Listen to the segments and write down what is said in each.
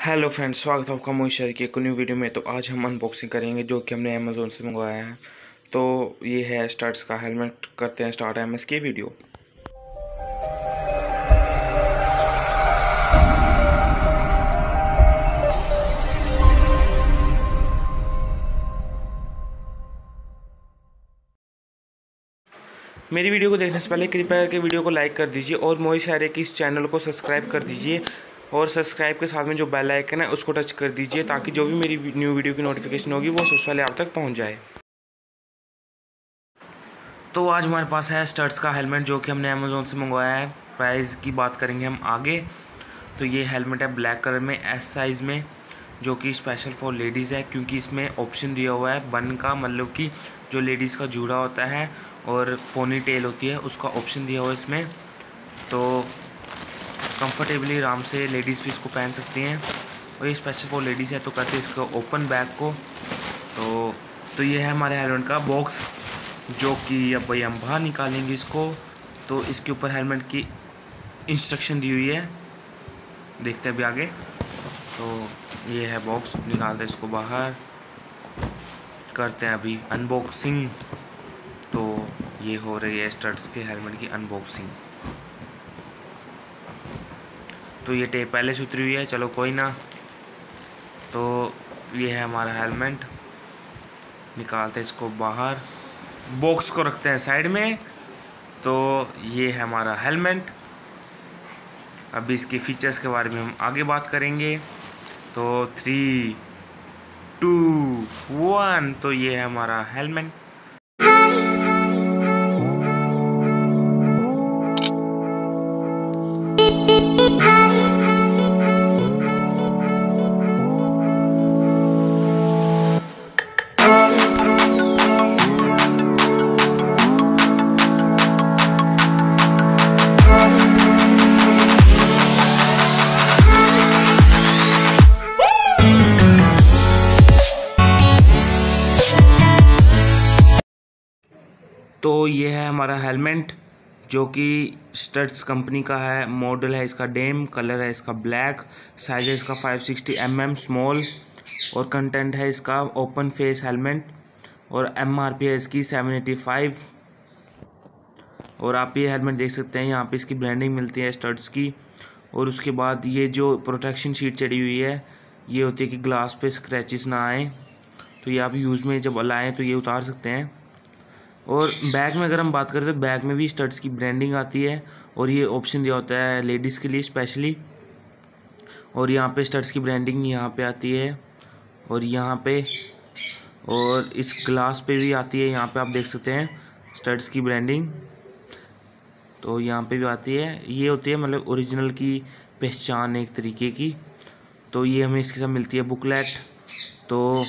Hello friends, स्वागत है आपका मोहित शहर की एक न्यू वीडियो में। तो आज हम अनबॉक्सिंग करेंगे जो कि हमने अमेज़ोन से मंगवाया है। तो ये है स्टड्स का हेलमेट। करते हैं स्टार्ट एमएस की वीडियो। मेरी वीडियो को देखने से पहले कृपया करके वीडियो को लाइक कर दीजिए और मोहित शहर की इस चैनल को सब्सक्राइब कर दीजिए और सब्सक्राइब के साथ में जो बेल आइकन है उसको टच कर दीजिए ताकि जो भी मेरी न्यू वीडियो की नोटिफिकेशन होगी वो सबसे पहले आप तक पहुंच जाए। तो आज हमारे पास है स्टड्स का हेलमेट जो कि हमने अमेज़ोन से मंगवाया है। प्राइस की बात करेंगे हम आगे। तो ये हेलमेट है ब्लैक कलर में, एस साइज़ में, जो कि स्पेशल फॉर लेडीज़ है क्योंकि इसमें ऑप्शन दिया हुआ है बन का, मतलब कि जो लेडीज़ का जूड़ा होता है और पोनी टेल होती है उसका ऑप्शन दिया हुआ है इसमें। तो कंफर्टेबली आराम से लेडीज़ भी इसको पहन सकती हैं और ये स्पेशल फॉर लेडीज़ है। तो करते हैं इसको ओपन बैग को। तो ये है हमारे हेलमेट का बॉक्स जो कि अब भाई हम बाहर निकालेंगे इसको। तो इसके ऊपर हेलमेट की इंस्ट्रक्शन दी हुई है, देखते हैं अभी आगे। तो ये है बॉक्स, निकालते हैं इसको बाहर, करते हैं अभी अनबॉक्सिंग। तो ये हो रही है स्टड्स के हेलमेट की अनबॉक्सिंग। तो ये टेप पहले से उतरी हुई है, चलो कोई ना। तो ये है हमारा हेलमेट, निकालते हैं इसको बाहर, बॉक्स को रखते हैं साइड में। तो ये है हमारा हेलमेट। अभी इसके फीचर्स के बारे में हम आगे बात करेंगे। तो 3, 2, 1, तो ये है हमारा हेलमेट। तो ये है हमारा हेलमेट जो कि स्टड्स कंपनी का है। मॉडल है इसका डेम, कलर है इसका ब्लैक, साइज है इसका 560 mm स्मॉल और कंटेंट है इसका ओपन फेस हेलमेट और MRP है इसकी 785। और आप ये हेलमेट देख सकते हैं, यहाँ पे इसकी ब्रांडिंग मिलती है स्टड्स की। और उसके बाद ये जो प्रोटेक्शन शीट चढ़ी हुई है ये होती है कि ग्लास पे स्क्रैचेस ना आए। तो ये आप यूज़ में जब लाएँ तो ये उतार सकते हैं। और बैग में अगर हम बात करें तो बैग में भी स्टड्स की ब्रांडिंग आती है और ये ऑप्शन दिया होता है लेडीज़ के लिए स्पेशली। और यहाँ पे स्टड्स की ब्रांडिंग यहाँ पे आती है और यहाँ पे, और इस ग्लास पे भी आती है। यहाँ पे आप देख सकते हैं स्टड्स की ब्रांडिंग, तो यहाँ पे भी आती है। ये होती है मतलब ओरिजिनल की पहचान एक तरीके की। तो ये हमें इसके साथ मिलती है बुकलेट। तो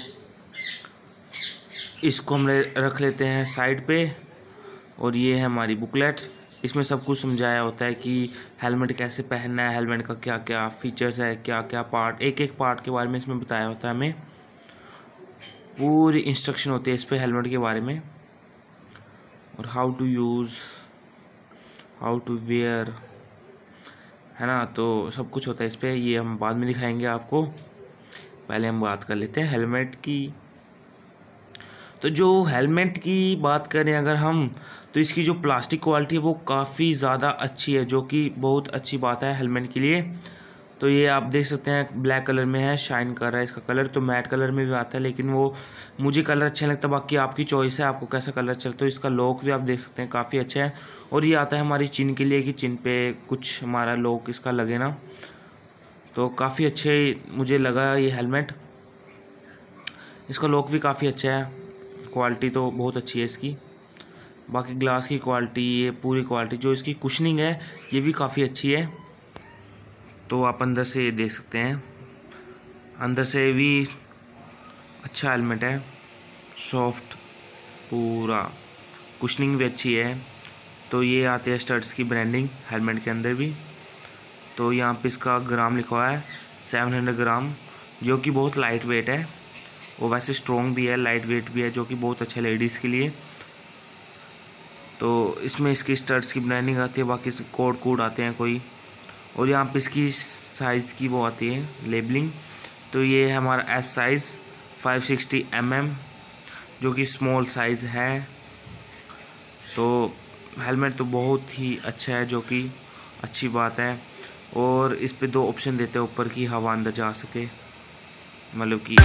इसको हम रख लेते हैं साइड पे। और ये है हमारी बुकलेट, इसमें सब कुछ समझाया होता है कि हेलमेट कैसे पहनना है, हेलमेट का क्या क्या फीचर्स है, क्या क्या पार्ट, एक एक पार्ट के बारे में इसमें बताया होता है। हमें पूरी इंस्ट्रक्शन होती है इस पे हेलमेट के बारे में और how to use, how to wear, है ना। तो सब कुछ होता है इस पे, ये हम बाद में दिखाएंगे आपको। पहले हम बात कर लेते हैं हेलमेट की। तो जो हेलमेट की बात करें अगर हम, तो इसकी जो प्लास्टिक क्वालिटी है वो काफ़ी ज़्यादा अच्छी है, जो कि बहुत अच्छी बात है हेलमेट के लिए। तो ये आप देख सकते हैं ब्लैक कलर में है, शाइन कर रहा है इसका कलर। तो मैट कलर में भी आता है लेकिन वो मुझे कलर अच्छा लगता है, बाकी आपकी चॉइस है आपको कैसा कलर चलता है। तो इसका लॉक भी आप देख सकते हैं काफ़ी अच्छा है। और ये आता है हमारी चिन के लिए कि चिन पे कुछ हमारा लॉक इसका लगे ना। तो काफ़ी अच्छे मुझे लगा ये हेलमेट, इसका लॉक भी काफ़ी अच्छा है, क्वालिटी तो बहुत अच्छी है इसकी। बाकी ग्लास की क्वालिटी, ये पूरी क्वालिटी, जो इसकी कुशनिंग है ये भी काफ़ी अच्छी है। तो आप अंदर से देख सकते हैं, अंदर से भी अच्छा हेलमेट है, सॉफ्ट पूरा, कुशनिंग भी अच्छी है। तो ये आते हैं स्टड्स की ब्रांडिंग हेलमेट के अंदर भी। तो यहाँ पे इसका ग्राम लिखा हुआ है 700 ग्राम, जो कि बहुत लाइट वेट है। वो वैसे स्ट्रॉन्ग भी है, लाइट वेट भी है, जो कि बहुत अच्छा लेडीज़ के लिए। तो इसमें इसकी स्टड्स की ब्रांडिंग आती है, बाकी कोड आते हैं कोई। और यहाँ पे इसकी साइज़ की वो आती है लेबलिंग। तो ये है हमारा एस साइज़ 560 mm, जो कि स्मॉल साइज़ है। तो हेलमेट तो बहुत ही अच्छा है, जो कि अच्छी बात है। और इस पे 2 ऑप्शन देते हैं ऊपर की हवा अंदर जा सके, मतलब कि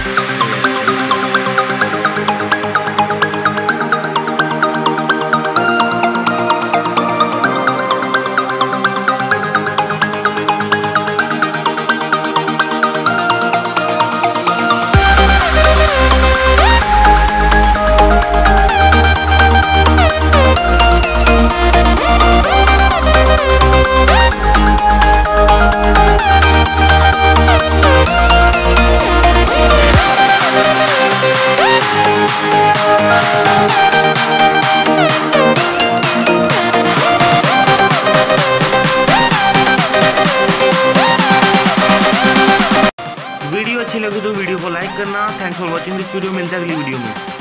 वीडियो अच्छी लगी तो वीडियो को लाइक करना। Thanks for watching this video. मिलते हैं अगली वीडियो में।